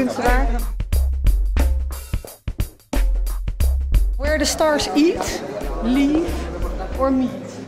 kunstenaar. Where the stars eat, leave or meet.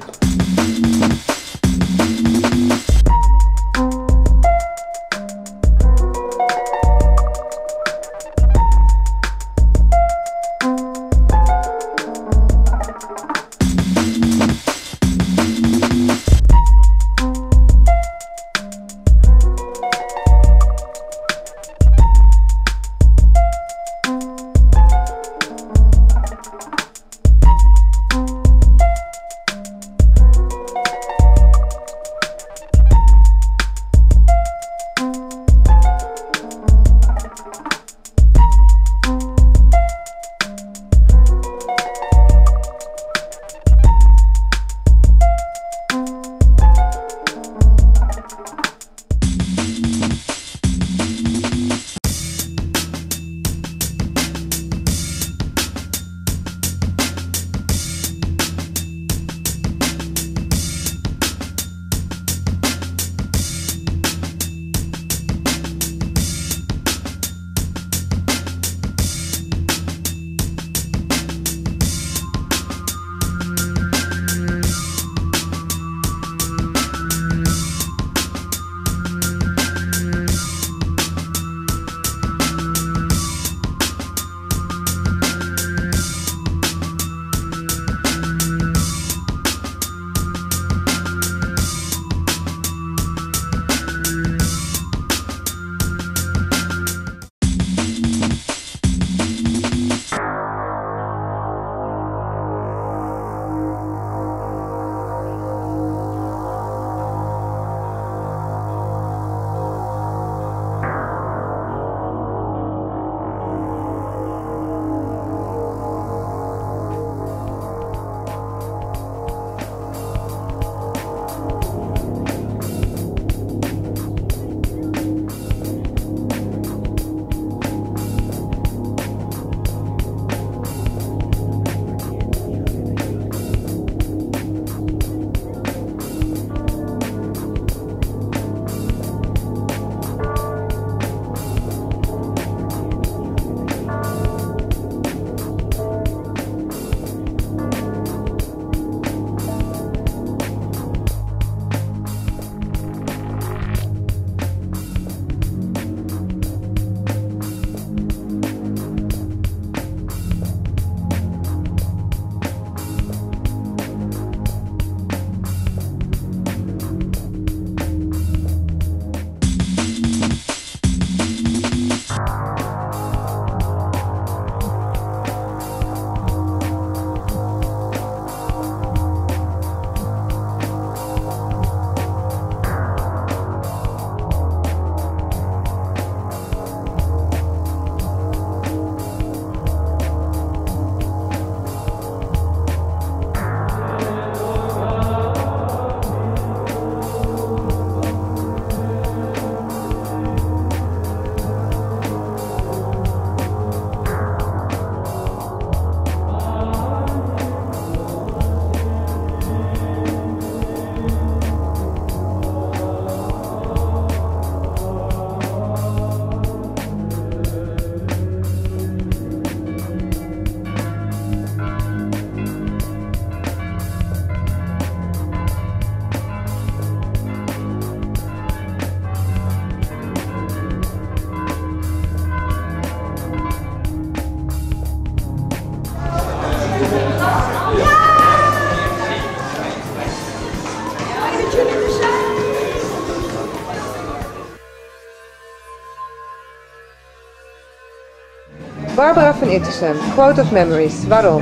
Barbara van Ittersum, Quote of Memories. Waarom?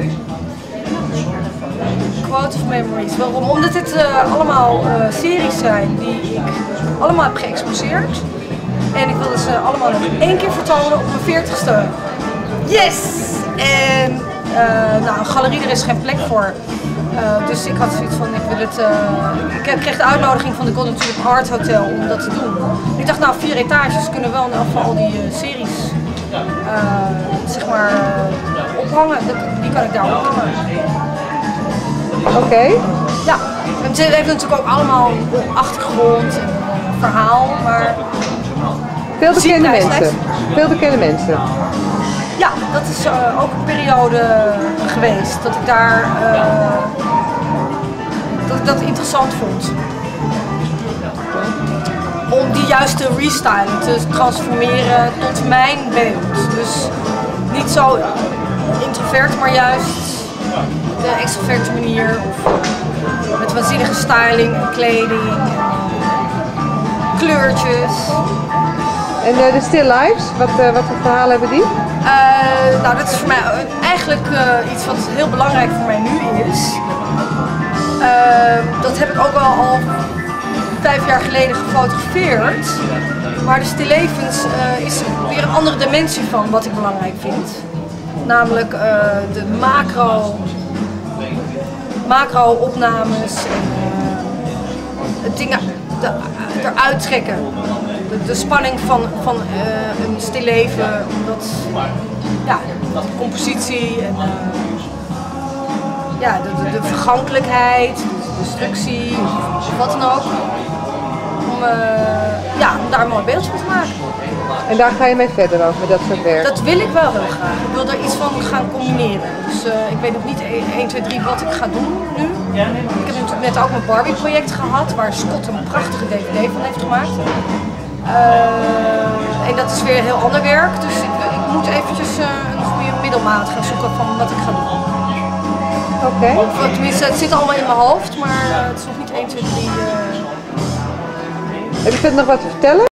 Quote of Memories. Waarom? Omdat dit allemaal series zijn die ik allemaal heb geëxposeerd. En ik wilde ze allemaal in één keer vertonen op mijn 40ste. Yes! En nou, een galerie, er is geen plek voor. Dus ik had zoiets van, ik wil het... ik kreeg de uitnodiging van de Golden Tulip Art Hotel om dat te doen. Ik dacht, nou, 4 etages kunnen wel in elk geval al die series zeg maar ophangen. Die kan ik daar ophangen. Oké. Ja, het heeft natuurlijk ook allemaal een achtergrond en verhaal, maar Veel bekende Ziek mensen. thuis. Veel bekende mensen. Ja, dat is ook een periode geweest dat ik daar dat interessant vond. Om die juiste restyling te transformeren tot mijn beeld. Dus niet zo introvert, maar juist de extroverte manier. Of met waanzinnige styling en kleding, kleurtjes. En de still lifes, wat voor verhalen hebben die? Nou, dat is voor mij eigenlijk iets wat heel belangrijk voor mij nu is. Dat heb ik ook al 5 jaar geleden gefotografeerd. Maar de stillevens is weer een andere dimensie van wat ik belangrijk vind. Namelijk de macro-opnames en dingen eruit trekken. De spanning van een stilleven, omdat ja, de compositie en ja, de vergankelijkheid, de destructie, of wat dan ook. Om daar een mooi beeld van te maken. En daar ga je mee verder over, met dat soort werk? Dat wil ik wel heel graag. Ik wil er iets van gaan combineren. Dus ik weet nog niet 1, 2, 3 wat ik ga doen nu. Ik heb natuurlijk net ook mijn Barbie project gehad, waar Scott een prachtige DVD van heeft gemaakt. En dat is weer heel ander werk, dus ik moet eventjes een goede middelmaat gaan zoeken van wat ik ga doen. Oké. Tenminste, het zit allemaal in mijn hoofd, maar het is nog niet 1, 2, 3... Heb je verder nog wat te vertellen?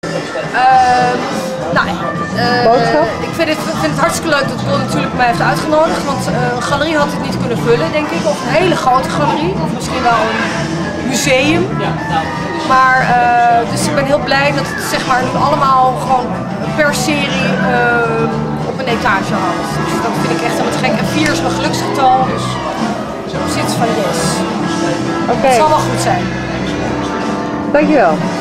Boodschap? Ik vind het hartstikke leuk dat Paul natuurlijk mij heeft uitgenodigd, want een galerie had het niet kunnen vullen, denk ik. Of een hele grote galerie, of misschien wel een museum. Maar dus ik ben heel blij dat het zeg maar nu allemaal gewoon per serie op een etage hangt. Dus dat vind ik echt helemaal te gek. En 4 is mijn geluksgetal, dus ik zit van yes. Oké. Het zal wel goed zijn. Dankjewel.